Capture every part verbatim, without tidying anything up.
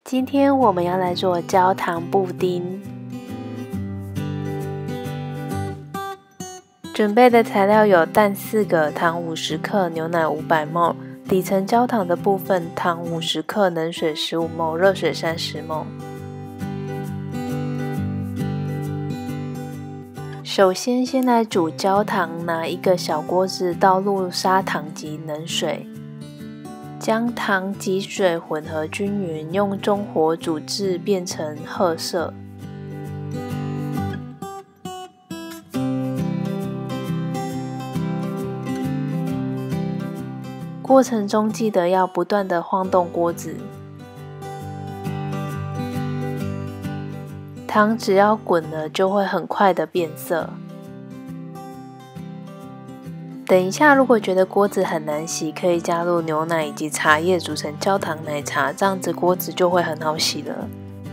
今天我们要来做焦糖布丁。准备的材料有蛋四个、糖五十克、牛奶五百毫升。底层焦糖的部分，糖五十克、冷水十五毫升、热水三十毫升。首先，先来煮焦糖，拿一个小锅子倒入砂糖及冷水。将糖及水混合均匀，用中火煮至变成褐色。过程中记得要不断的晃动锅子。糖只要滚了，就会很快的变色。等一下，如果觉得锅子很难洗，可以加入牛奶以及茶叶煮成焦糖奶茶，这样子锅子就会很好洗了。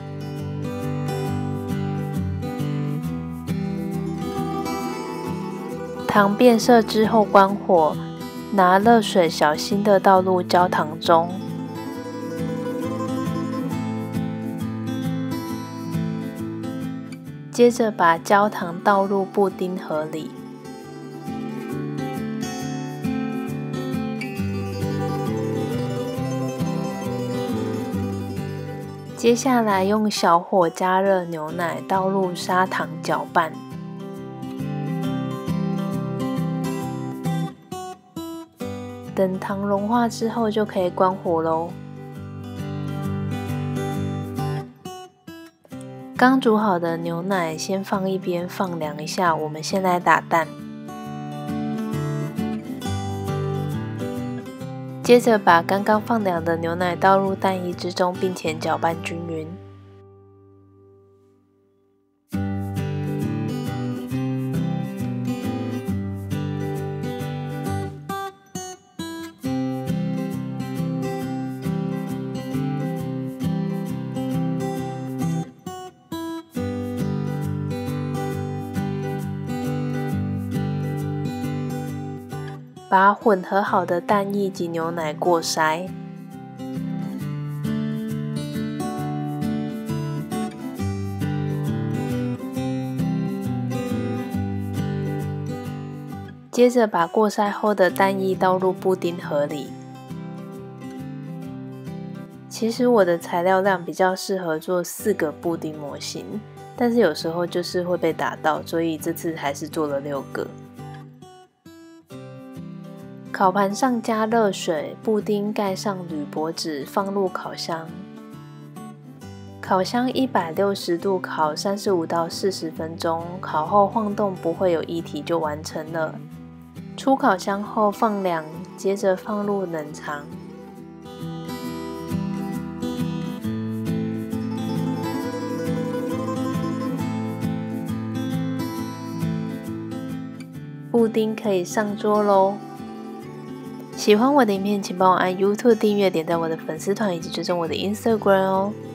糖变色之后关火，拿热水小心的倒入焦糖中。接着把焦糖倒入布丁盒里。接下来用小火加热牛奶，倒入砂糖搅拌。等糖融化之后，就可以关火咯。刚煮好的牛奶先放一边放凉一下，我们先来打蛋。接着把刚刚放凉的牛奶倒入蛋液之中，并且搅拌均匀。把混合好的蛋液及牛奶过筛。接着把过筛后的蛋液倒入布丁盒里。其实我的材料量比较适合做四个布丁模型，但是有时候就是会被打到，所以这次还是做了六个。烤盘上加热水，布丁盖上铝箔纸，放入烤箱。烤箱一百六十度烤三十五到四十分钟，烤后晃动不会有液体就完成了。出烤箱后放凉，接着放入冷藏。布丁可以上桌咯。喜欢我的影片，请帮我按 YouTube 订阅，点赞我的粉丝团以及追踪我的 Instagram 哦。